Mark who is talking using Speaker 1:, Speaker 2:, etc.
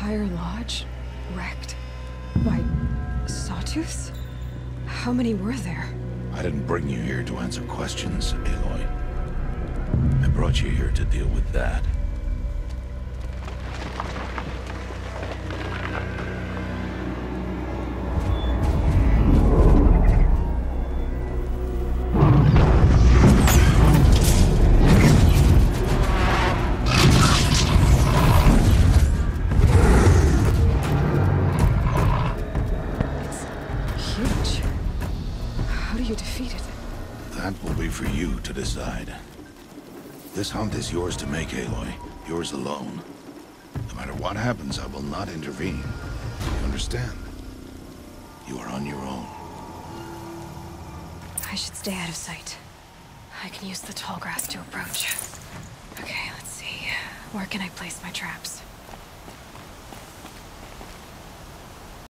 Speaker 1: entire lodge wrecked by sawtooths? How many were there?
Speaker 2: I didn't bring you here to answer questions, Aloy. I brought you here to deal with that. For you to decide. This hunt is yours to make, Aloy. Yours alone. No matter what happens, I will not intervene. You understand? You are on your own.
Speaker 1: I should stay out of sight. I can use the tall grass to approach. Okay, let's see. Where can I place my traps?